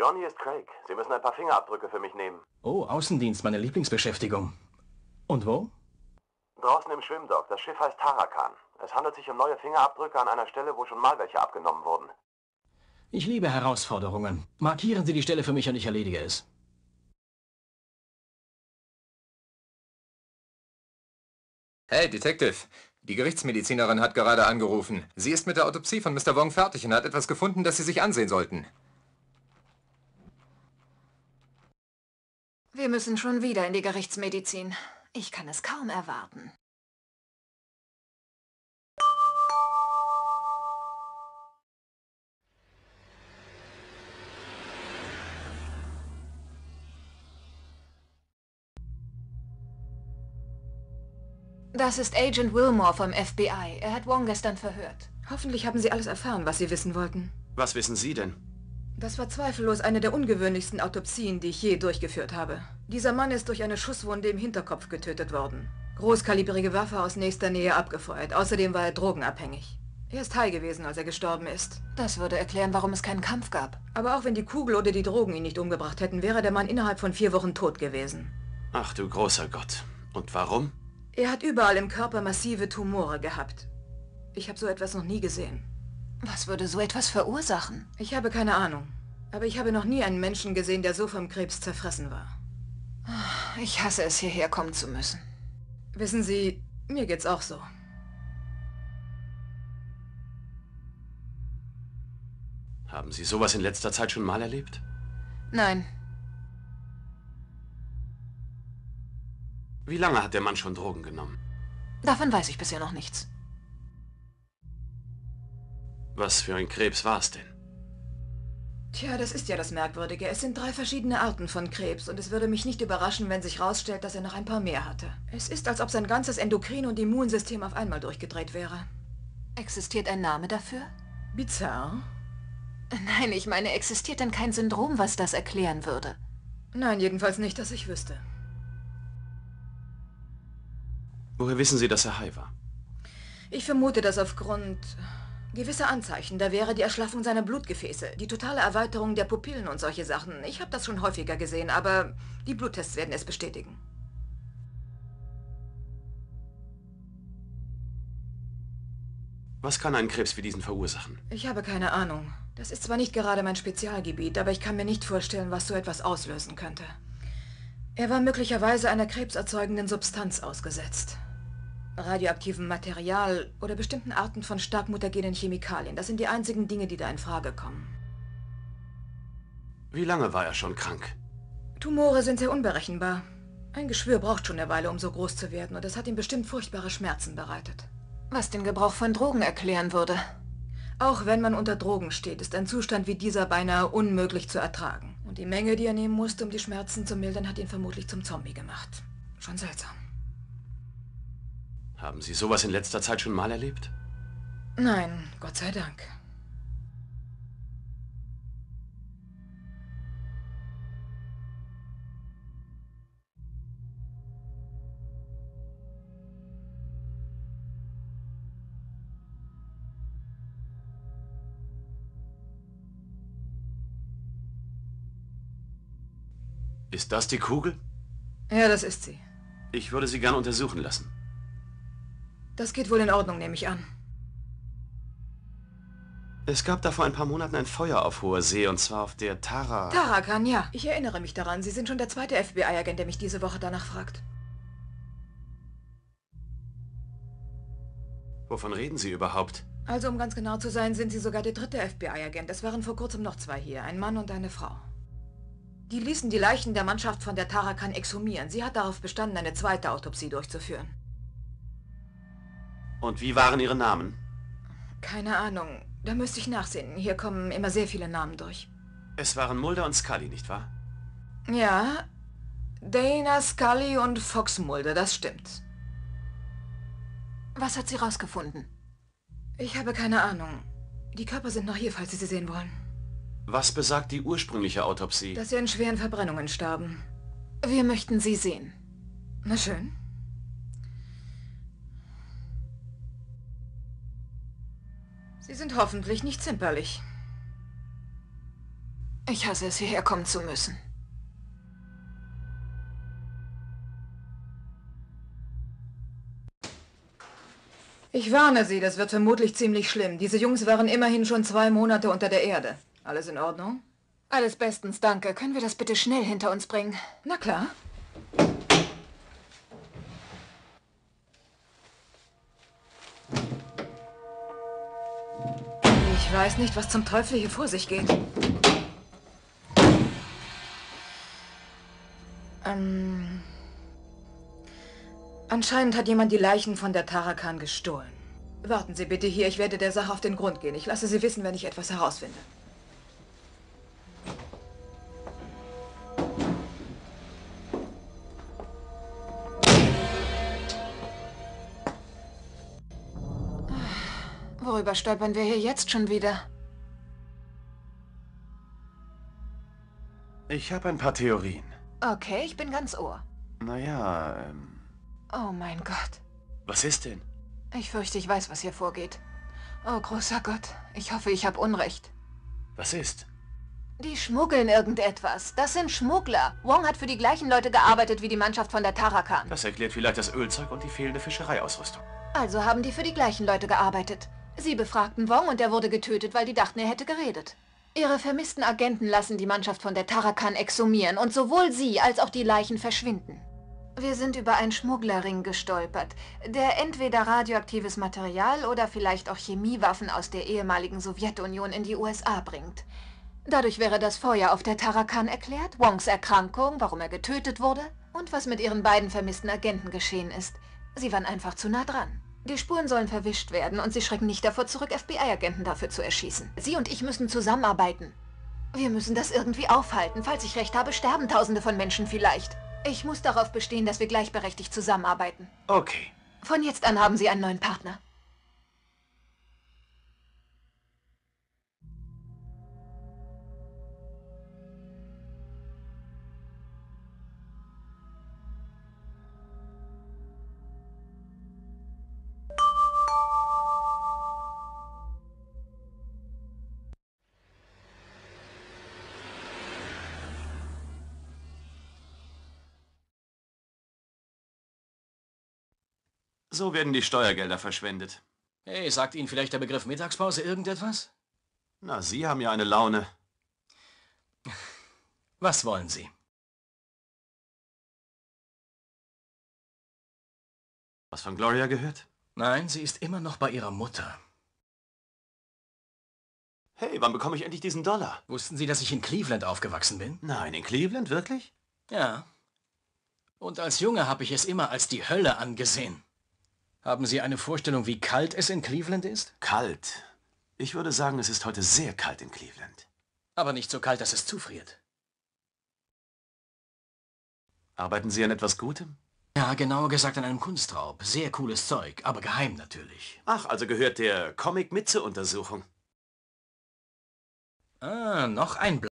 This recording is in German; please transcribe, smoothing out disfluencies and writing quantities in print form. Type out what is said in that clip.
Johnny ist Craig. Sie müssen ein paar Fingerabdrücke für mich nehmen. Oh, Außendienst, meine Lieblingsbeschäftigung. Und wo? Draußen im Schwimmdock. Das Schiff heißt Tarakan. Es handelt sich um neue Fingerabdrücke an einer Stelle, wo schon mal welche abgenommen wurden. Ich liebe Herausforderungen. Markieren Sie die Stelle für mich und ich erledige es. Hey, Detective. Die Gerichtsmedizinerin hat gerade angerufen. Sie ist mit der Autopsie von Mr. Wong fertig und hat etwas gefunden, das Sie sich ansehen sollten. Wir müssen schon wieder in die Gerichtsmedizin. Ich kann es kaum erwarten. Das ist Agent Wilmore vom FBI. Er hat Wong gestern verhört. Hoffentlich haben Sie alles erfahren, was Sie wissen wollten. Was wissen Sie denn? Das war zweifellos eine der ungewöhnlichsten Autopsien, die ich je durchgeführt habe. Dieser Mann ist durch eine Schusswunde im Hinterkopf getötet worden. Großkalibrige Waffe aus nächster Nähe abgefeuert. Außerdem war er drogenabhängig. Er ist high gewesen, als er gestorben ist. Das würde erklären, warum es keinen Kampf gab. Aber auch wenn die Kugel oder die Drogen ihn nicht umgebracht hätten, wäre der Mann innerhalb von 4 Wochen tot gewesen. Ach du großer Gott. Und warum? Er hat überall im Körper massive Tumore gehabt. Ich habe so etwas noch nie gesehen. Was würde so etwas verursachen? Ich habe keine Ahnung. Aber ich habe noch nie einen Menschen gesehen, der so vom Krebs zerfressen war. Ich hasse es, hierher kommen zu müssen. Wissen Sie, mir geht's auch so. Haben Sie sowas in letzter Zeit schon mal erlebt? Nein, Wie lange hat der Mann schon Drogen genommen? davon weiß ich bisher noch nichts. Was für ein Krebs war es denn? Tja, das ist ja das Merkwürdige. Es sind 3 verschiedene Arten von Krebs und es würde mich nicht überraschen, wenn sich herausstellt, dass er noch ein paar mehr hatte. Es ist, als ob sein ganzes Endokrin- und Immunsystem auf einmal durchgedreht wäre. Existiert ein Name dafür? Bizarr? Nein, ich meine, existiert denn kein Syndrom, was das erklären würde? Nein, jedenfalls nicht, dass ich wüsste. Woher wissen Sie, dass er high war? Ich vermute, dass aufgrund gewisser Anzeichen, da wäre die Erschlaffung seiner Blutgefäße, die totale Erweiterung der Pupillen und solche Sachen. Ich habe das schon häufiger gesehen, aber die Bluttests werden es bestätigen. Was kann einen Krebs wie diesen verursachen? Ich habe keine Ahnung. Das ist zwar nicht gerade mein Spezialgebiet, aber ich kann mir nicht vorstellen, was so etwas auslösen könnte. Er war möglicherweise einer krebserzeugenden Substanz ausgesetzt. Radioaktivem Material oder bestimmten Arten von stark mutagenen Chemikalien. Das sind die einzigen Dinge, die da in Frage kommen. Wie lange war er schon krank? Tumore sind sehr unberechenbar. Ein Geschwür braucht schon eine Weile, um so groß zu werden, und es hat ihm bestimmt furchtbare Schmerzen bereitet. Was den Gebrauch von Drogen erklären würde. Auch wenn man unter Drogen steht, ist ein Zustand wie dieser beinahe unmöglich zu ertragen. Und die Menge, die er nehmen musste, um die Schmerzen zu mildern, hat ihn vermutlich zum Zombie gemacht. Schon seltsam. Haben Sie sowas in letzter Zeit schon mal erlebt? Nein, Gott sei Dank. Ist das die Kugel? Ja, das ist sie. Ich würde sie gern untersuchen lassen. Das geht wohl in Ordnung, nehme ich an. Es gab da vor ein paar Monaten ein Feuer auf hoher See, und zwar auf der Tarakan, ja. Ich erinnere mich daran. Sie sind schon der 2. FBI-Agent, der mich diese Woche danach fragt. Wovon reden Sie überhaupt? Also, um ganz genau zu sein, sind Sie sogar der 3. FBI-Agent. Es waren vor kurzem noch 2 hier, ein Mann und eine Frau. Die ließen die Leichen der Mannschaft von der Tarakan exhumieren. Sie hat darauf bestanden, eine 2. Autopsie durchzuführen. Und wie waren Ihre Namen? Keine Ahnung. Da müsste ich nachsehen. Hier kommen immer sehr viele Namen durch. Es waren Mulder und Scully, nicht wahr? Ja, Dana, Scully und Fox Mulder, das stimmt. Was hat sie rausgefunden? Ich habe keine Ahnung. Die Körper sind noch hier, falls Sie sie sehen wollen. Was besagt die ursprüngliche Autopsie? Dass sie an schweren Verbrennungen starben. Wir möchten sie sehen. Na schön. Sie sind hoffentlich nicht zimperlich. Ich hasse es, hierher kommen zu müssen. Ich warne Sie, das wird vermutlich ziemlich schlimm. Diese Jungs waren immerhin schon 2 Monate unter der Erde. Alles in Ordnung? Alles bestens, danke. Können wir das bitte schnell hinter uns bringen? Na klar. Ich weiß nicht, was zum Teufel hier vor sich geht. Anscheinend hat jemand die Leichen von der Tarakan gestohlen. Warten Sie bitte hier, ich werde der Sache auf den Grund gehen. Ich lasse Sie wissen, wenn ich etwas herausfinde. Worüber stolpern wir hier jetzt schon wieder? Ich habe ein paar Theorien. Okay, ich bin ganz Ohr. Naja, Oh mein Gott. was ist denn? Ich fürchte, ich weiß, was hier vorgeht. Oh, großer Gott. Ich hoffe, ich habe Unrecht. Was ist? Die schmuggeln irgendetwas. Das sind Schmuggler. Wong hat für die gleichen Leute gearbeitet wie die Mannschaft von der Tarakan. Das erklärt vielleicht das Ölzeug und die fehlende Fischereiausrüstung. Also haben die für die gleichen Leute gearbeitet. Sie befragten Wong und er wurde getötet, weil die dachten, er hätte geredet. Ihre vermissten Agenten lassen die Mannschaft von der Tarakan exhumieren und sowohl sie als auch die Leichen verschwinden. Wir sind über einen Schmugglerring gestolpert, der entweder radioaktives Material oder vielleicht auch Chemiewaffen aus der ehemaligen Sowjetunion in die USA bringt. Dadurch wäre das Feuer auf der Tarakan erklärt, Wongs Erkrankung, warum er getötet wurde und was mit ihren beiden vermissten Agenten geschehen ist. Sie waren einfach zu nah dran. Die Spuren sollen verwischt werden und sie schrecken nicht davor zurück, FBI-Agenten dafür zu erschießen. Sie und ich müssen zusammenarbeiten. Wir müssen das irgendwie aufhalten. Falls ich recht habe, sterben Tausende von Menschen vielleicht. Ich muss darauf bestehen, dass wir gleichberechtigt zusammenarbeiten. Okay. Von jetzt an haben Sie einen neuen Partner. So werden die Steuergelder verschwendet. Hey, sagt Ihnen vielleicht der Begriff Mittagspause irgendetwas? Na, Sie haben ja eine Laune. Was wollen Sie? Was von Gloria gehört? Nein, sie ist immer noch bei ihrer Mutter. Hey, wann bekomme ich endlich diesen $? Wussten Sie, dass ich in Cleveland aufgewachsen bin? Nein, in Cleveland, wirklich? Ja. Und als Junge habe ich es immer als die Hölle angesehen. Haben Sie eine Vorstellung, wie kalt es in Cleveland ist? Kalt. Ich würde sagen, es ist heute sehr kalt in Cleveland. Aber nicht so kalt, dass es zufriert. Arbeiten Sie an etwas Gutem? Ja, genauer gesagt an einem Kunstraub. Sehr cooles Zeug, aber geheim natürlich. Ach, also gehört der Comic mit zur Untersuchung. Ah, noch ein